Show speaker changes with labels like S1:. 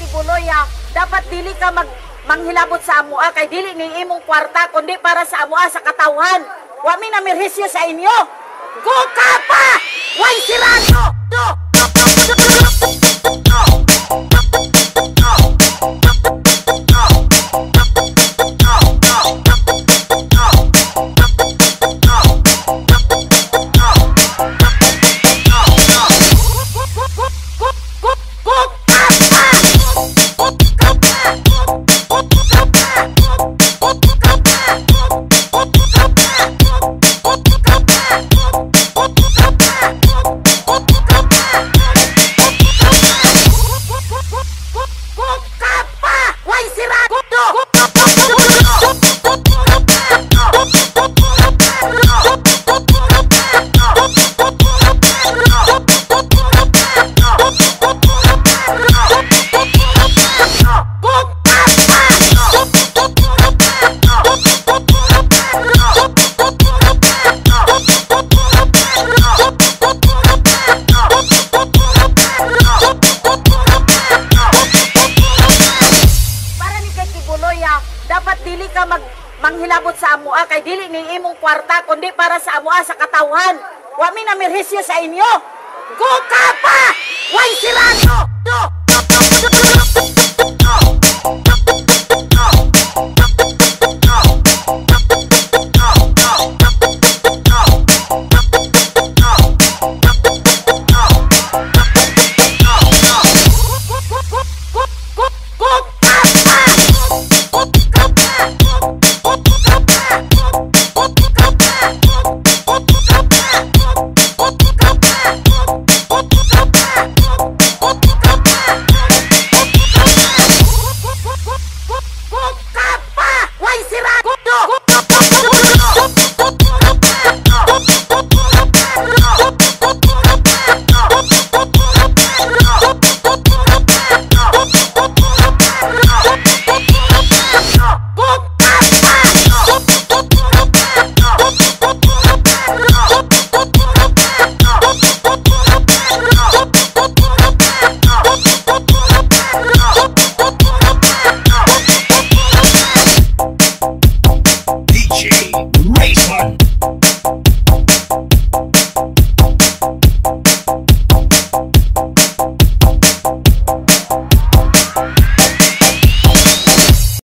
S1: Kibuloy, dapat dili ka manghilabot sa amua kay dili ni imong kwarta kundi para sa amua sa katawhan. Wa mi namirhisyo sa inyo. Go ka pa! Way sirado! Dapat dili ka manghilabot sa amua kay dili ni imong kwarta kundi para sa amua sa katawhan. Wa mi namirhisyo sa inyo. Go ka pa! Way sirado!